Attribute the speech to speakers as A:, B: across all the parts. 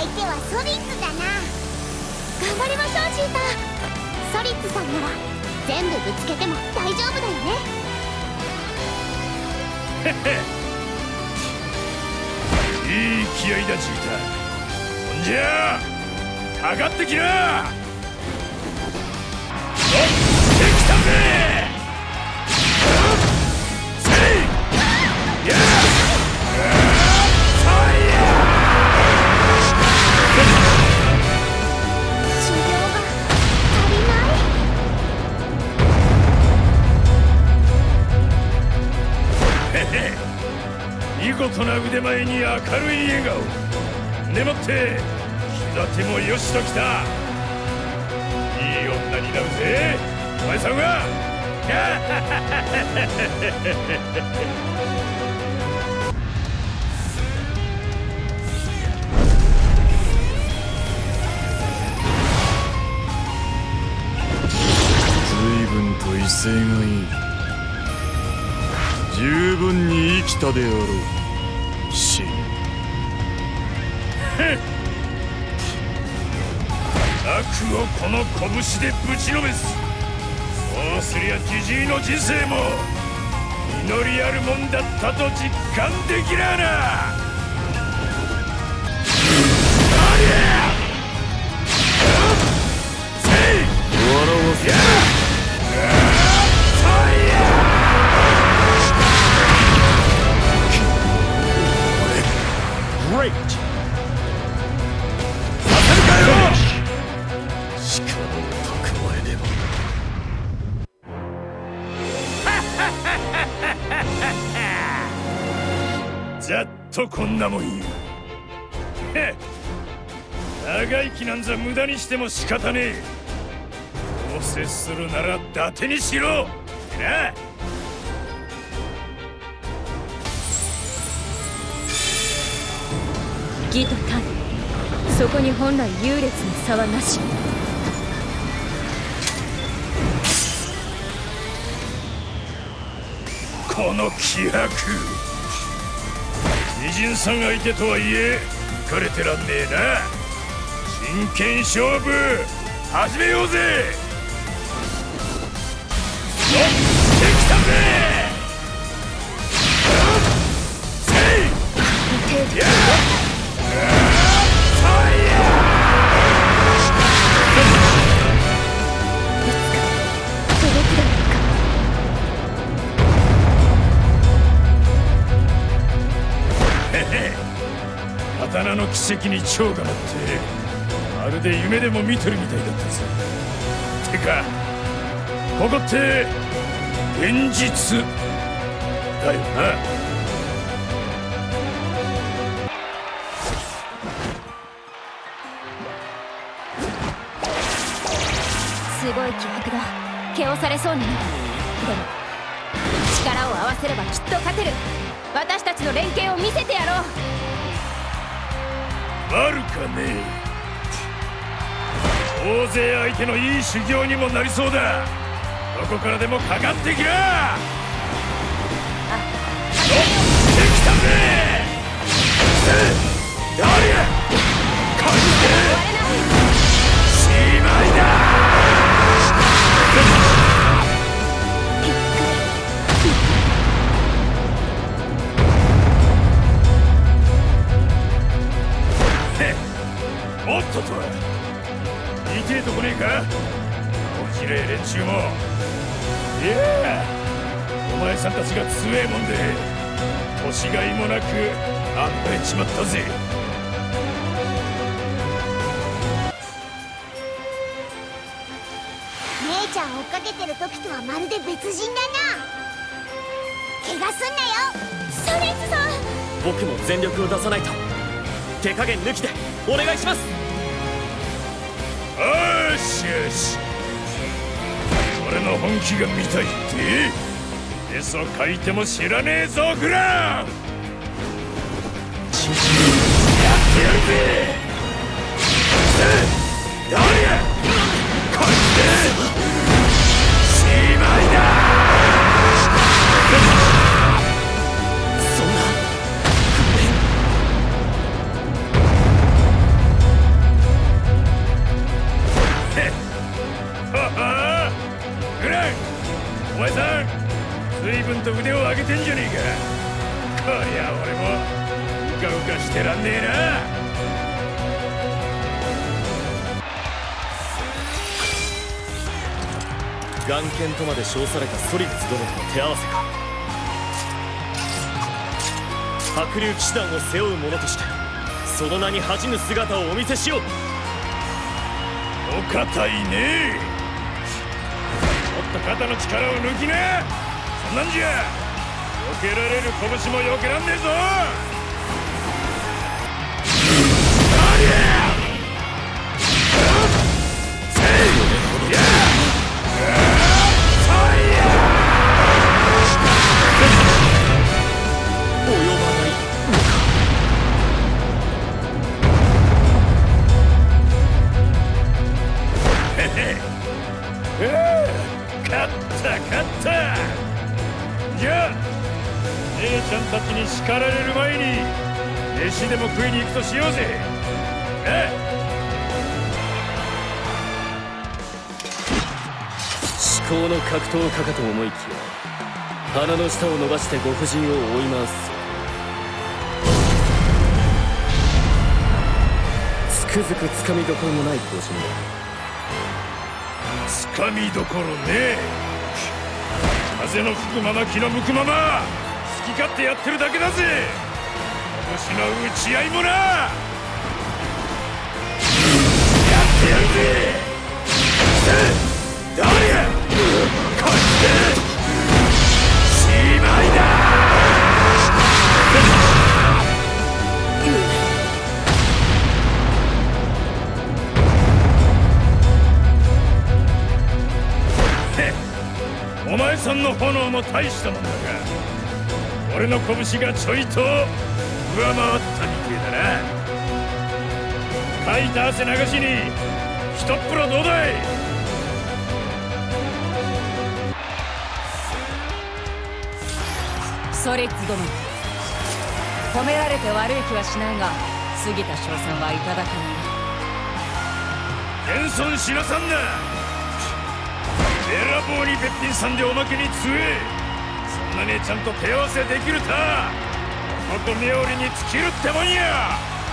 A: 手はソリッツだな。頑張りましょうシータ。ソリッツさんなら全部ぶつけても大丈夫だよね。
B: いい気合いだジータ。ほんじゃかかってきな。おっできたぜ。せいや
A: 修行が足りない。
B: 見事な腕前に明るい笑顔でもって気立てもよしときた。いい女になるぜお前さんは。
C: 随分と威勢がいい。十分に生きたであろうシン。
B: 悪をこの拳でぶちのめす。そうすりゃジジイの人生も実りあるもんだったと実感できらあな。ありゃせい
C: 笑わせ
B: Great! させるかよ。
C: 力を蓄えねば。
B: ざっとこんなもんよ。長生きなんざ無駄にしても仕方ねえ。どうせするなら伊達にしろってな。
D: 義と民、そこに本来優劣の差はなし。
B: この気迫、美人さん相手とはいえ浮かれてらんねえな。真剣勝負始めようぜ。おっできたぜ。せいや刀の奇跡に蝶が舞ってまるで夢でも見てるみたいだったぜ。てかここって現実だよな。
D: すごい気迫だ。毛をされそうになる。でも力を合わせればきっと勝てる。私たちの連携を見せてやろう。
B: 悪かねえ。大勢相手のいい修行にもなりそうだ。どこからでもかかってきな。おっできたぜ。ダリアこいつしまいだ。おっとっと痛えとこねえかおじれえ連中も。いやお前さんたちが強えもんで年がいもなくあっぱれちまったぜ。
A: 姉ちゃん追っかけてる時とはまるで別人だな。怪我すんなよソリッツさん。
E: 僕も全力を出さないと。手加減抜きでお願いします。
B: よしよし、俺の本気が見たいって絵そ書いても知らねえぞフラン。やってやるぜ。ダリアこいつしまいだ。
E: そんなごめん。
B: かしてらんねえな。
E: 眼剣とまで称されたソリッツ殿との手合わせか。白龍騎士団を背負う者としてその名に恥じぬ姿をお見せしよう。
B: お堅いね。もっと肩の力を抜きな。そんなんじゃ避けられる拳も避けらんねえぞ。勝った。じゃあ姉ちゃんたちに叱られる前に飯でも食いに行くとしようぜ。
E: 至高の格闘家かと思いきや鼻の下を伸ばしてご婦人を追い回す。つくづくつかみどころのない行進だ。
B: つかみどころね。風の吹くまま気の向くまま好き勝手やってるだけだぜ。拳の打ち合いもな。やってやるぜ。誰やこいつ。しまいだ。お前さんの炎も大したもんだが俺の拳がちょいと上回ったみてえだな。かいた汗流しにひとっ風呂どうだい。
D: ソリッツ殿、褒められて悪い気はしないが過ぎた称賛はいただけない。
B: 謙遜しなさんな。べらぼうにべっぴんさんでおまけに強え。そんなにちゃんと手合わせできるた男冥利に尽きるってもんや。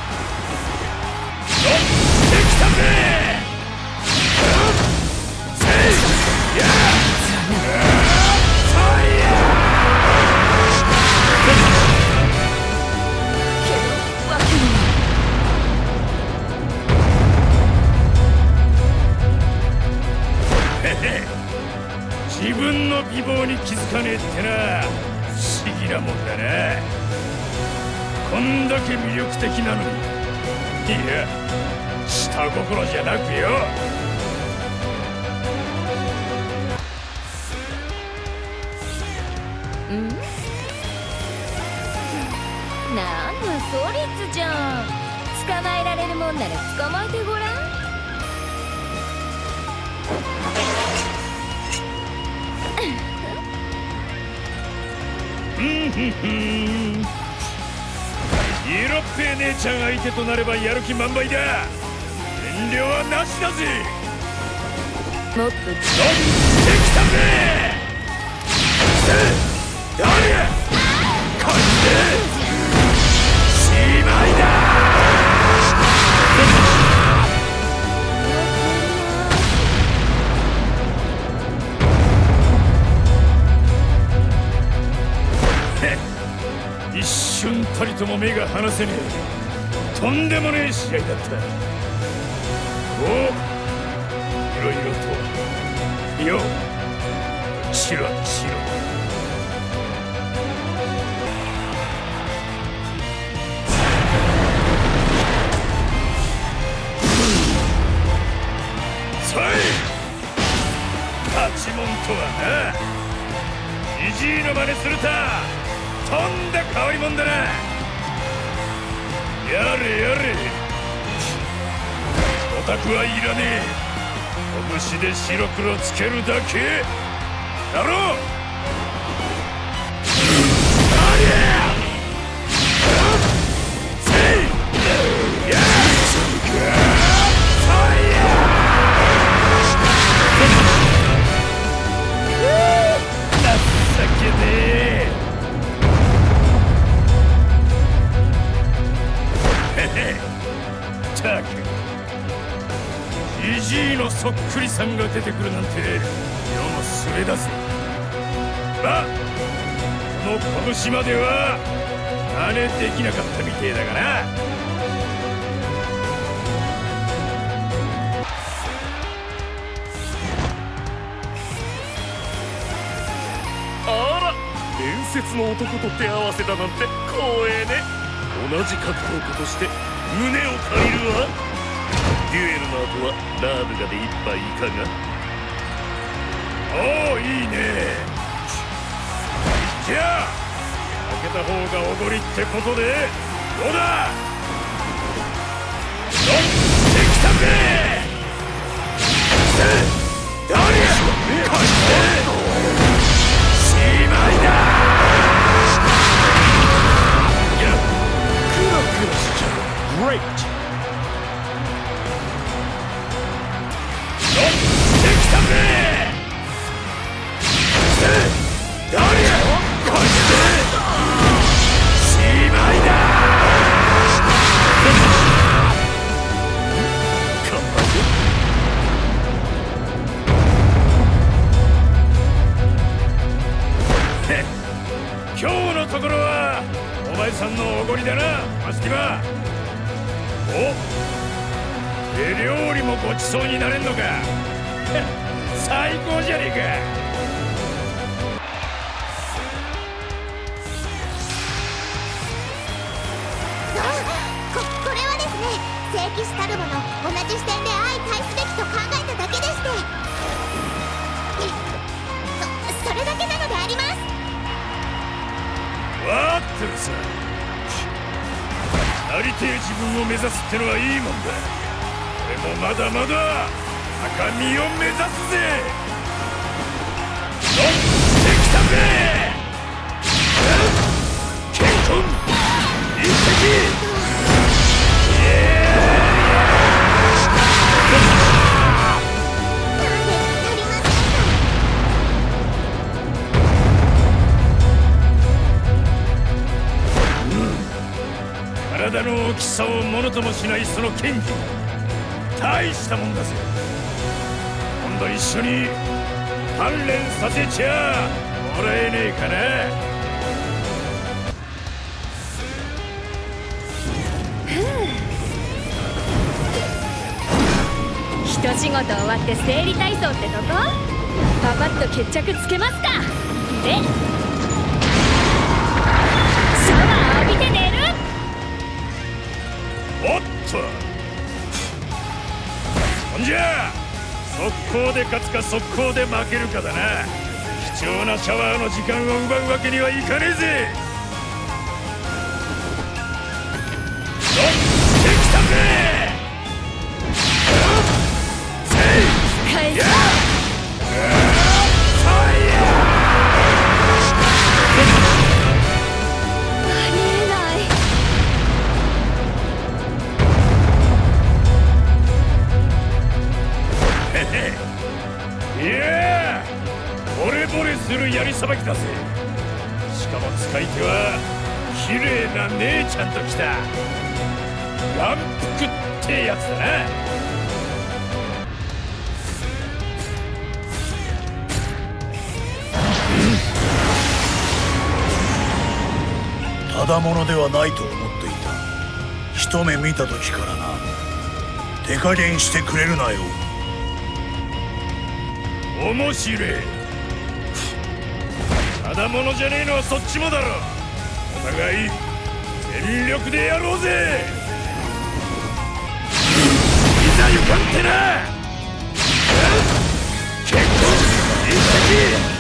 B: 乗ってきたぜ。自分の美貌に気づかねえってな不思議なもんだな。こんだけ魅力的なのにいや下心じゃなくよ。
D: ん？なんだソリッツじゃん。捕まえられるもんなら捕まえてごらん。色っぺえ姉ちゃん相手となればやる気満々だ。遠慮はなしだぜ。もっと乗ってきたぜ。誰やこいつ。しまいだ。一瞬たりとも目が離せねえとんでもねえ試合だった。おういろいろとよチロチロ。そい立ちもんとはな。じじいの真似するたとんだ変わりもんだな。やれやれオタクはいらねえ。拳で白黒つけるだけだろう。
B: そっくりさんが出てくるなんて世の末だぜ。まあこの拳までは真似できなかったみてえだがな。
C: あら、伝説の男と手合わせだなんて光栄ね。同じ格闘家として胸を借りるわ。デュエルの後はラーブガで一杯いかが？
B: おお、いいね。じゃあ負けた方がおごりってことでどうだ。乗ってきたぜ。誰やこいつ。しまいだ。クラクラしちゃう。グレート。乗ってきたぜ。誰やこいつ。しまいだ。今日のところはお前さんのおごりだな、マスティバ。お、手料理もごちそうになれんのか。最高じゃねえか。
A: これはですね、聖騎士たるもの同じ視点で相対すべきと考えただけでして、それだけなのであります。
B: わかってるさ。なりてえ自分を目指すってのはいいもんだ。俺もまだまだ高みを目指すぜ。乗ってきたぜ。結婚一滴。体の大きさをものともしないその剣技、大したもんだぜ。今度一緒に鍛錬させちゃもらえねえかな。
F: 一仕事終わって生理体操ってとこ？パパッと決着つけますか。で、シャワー浴びて寝る。
B: おっと、ほんじゃ速攻で勝つか速攻で負けるかだな。貴重なシャワーの時間を奪うわけにはいかねえぜ。乗ってきたぜ。
F: 返す。ありえない。
B: いやー、惚れ惚れするやりさばきだぜ。しかも使い手は綺麗な姉ちゃんときた眼福ってやつだな。
D: ただものではないと思っていた。一目見た時からな。手加減してくれるなよ。
B: 面白い。ただものじゃねえのはそっちもだろ。お互い全力でやろうぜ。いざ行かんってな。結婚一滴。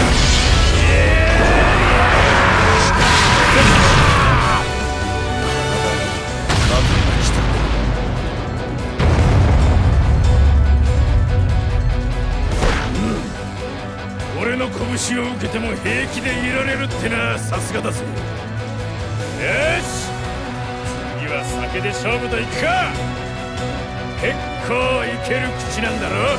B: 俺の拳を受けても平気でいられるってな、さすがだぜ。よし、次は酒で勝負といくか。結構いける口なんだろ。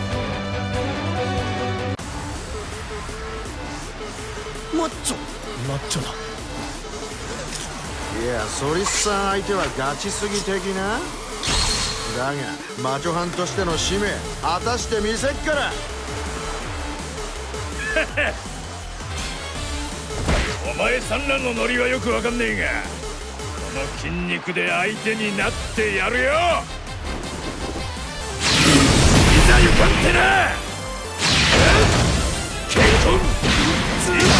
D: マッチョだ。
G: いや、ソリスさん相手はガチすぎ的な。 だが魔女藩としての使命果たしてみせっから。
B: お前産卵のノリはよくわかんねえが、この筋肉で相手になってやるよ。いざよかってな。ケイトン追撃。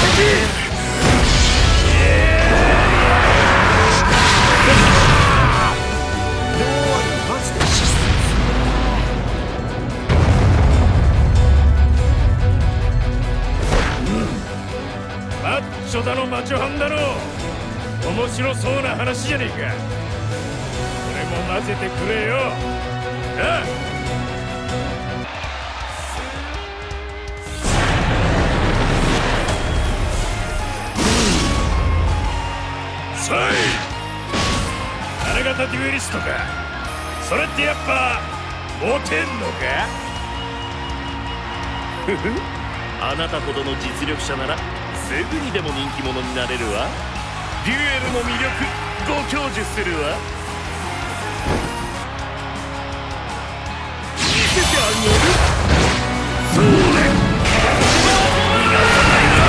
B: マッチョだのマチョハンだの面白そうな話じゃねえか。俺も混ぜてくれよ。ああ、そい花形デュエリストか。それってやっぱモテんのか。
C: ふふ、あなたほどの実力者ならすぐにでも人気者になれるわ。デュエルの魅力ご教授するわ。見せてあげる。そうね。逃がさないな。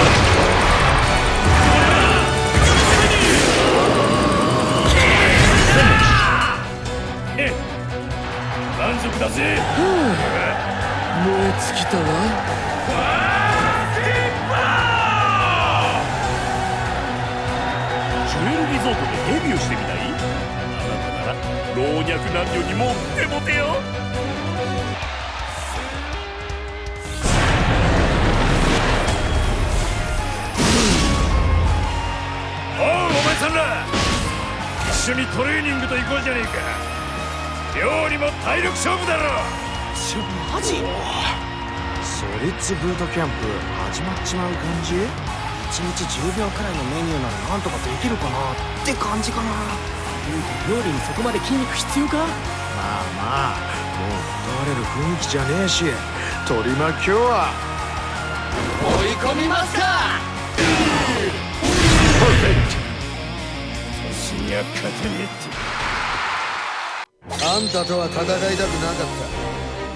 B: 満足だぜ。
E: 燃え尽きたわ。
C: ジュエルリゾートでデビューしてみたい？あなたなら老若男女にもってもてよ。
B: おう、お前さんら一緒にトレーニングと行こうじゃねえか。料理も体力勝負だろ。
G: マジ？ソリッツブートキャンプ始まっちまう感じ？1日10秒くらいのメニューならなんとかできるかなって感じかな。
E: 料理にそこまで筋肉必要か？
G: まあまあ、もう断れる雰囲気じゃねえし、取り巻き今日は
E: 追い込みますか。
B: パーフェクト。年には勝てねえって。
G: あんたとは戦いたくなかった。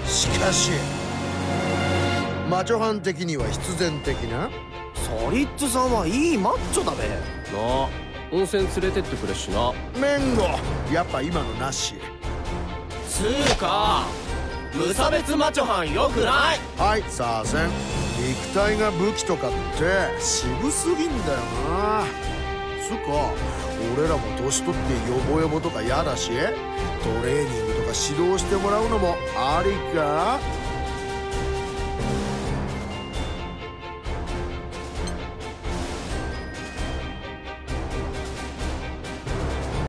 G: しかし魔女藩的には必然的な。ソリッツさんはいいマッチョだべなあ。
E: 温泉連れてってくれしな。
G: メンゴやっぱ今のなし。
E: つうか無差別マチョハンよくない。
G: はい、さあせん。肉体が武器とかって渋すぎんだよな。つうか俺らも年取ってヨボヨボとか嫌だし、トレーニングとか指導してもらうのもありか。